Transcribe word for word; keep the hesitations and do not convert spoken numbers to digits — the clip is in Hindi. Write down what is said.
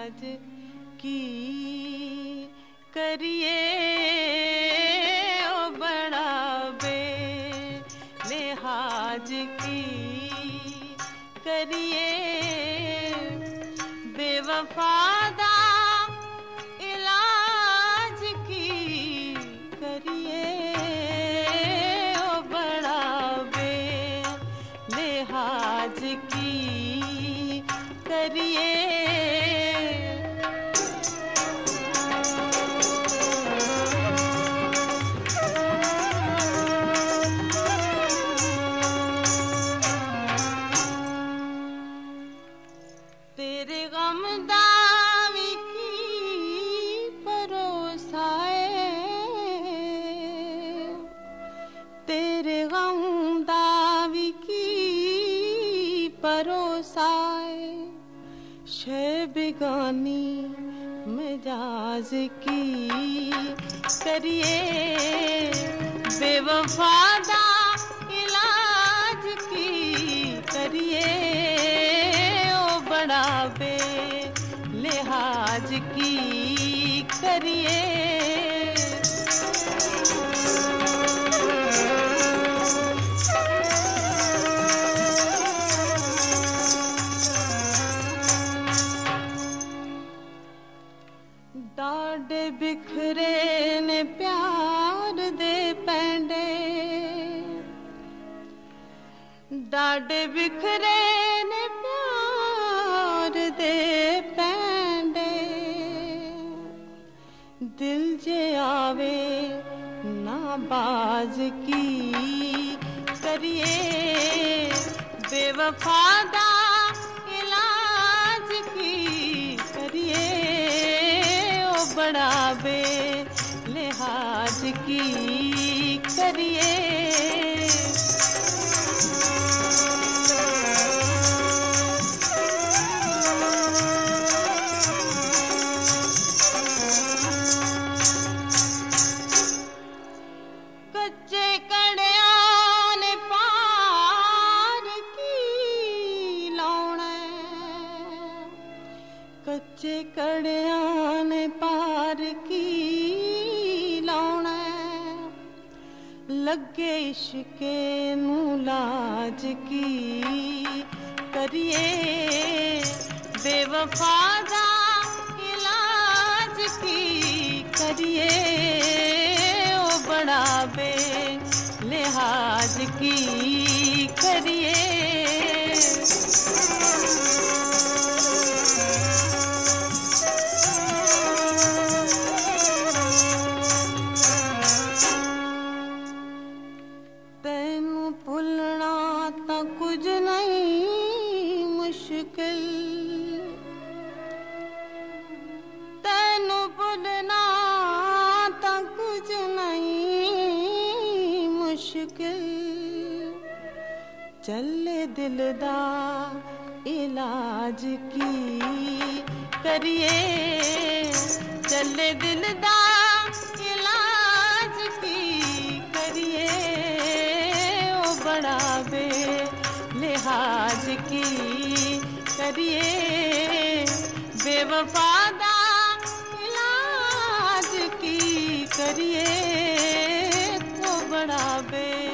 लिहाज की करिए ओ बड़ा बे लिहाज की करिए बेवफादा इलाज की करिए ओ बड़ा बे लिहाज की करिए। तेरे गम दावी की परोसाए, तेरे गम दावी की परोसाए, शे बिगानी मिजाज की करिए बेवफादा इलाज की करिए ओ बड़ा बे लिहाज की करिए। डाडे बिखरे ने प्यार दे पैंडे, डाडे बिखरे ने प्यार दे पैंडे, दिल जे आवे नाबाज की करिए बेवफादा इलाज की करिए ओ बड़ा बे लिहाज की करिए। कच्चे कड़ियां ने पार की लौना, कच्चे कड़ियां ने पार की लौना, लगे इश्के नू लाज की करिए बेवफादा इलाज की करिए ओ बड़ा बे लिहाज की करिए। तैनू भुलना तां कुछ नहीं मुश्किल, तैनू भुलना तां कुछ नहीं मुश्किल, चले दिल दा इलाज की करिए चले दिल दा इलाज की करिए ओ बड़ा बे लिहाज की करिए बेवफादा इलाज की करिए ओ बड़ा बे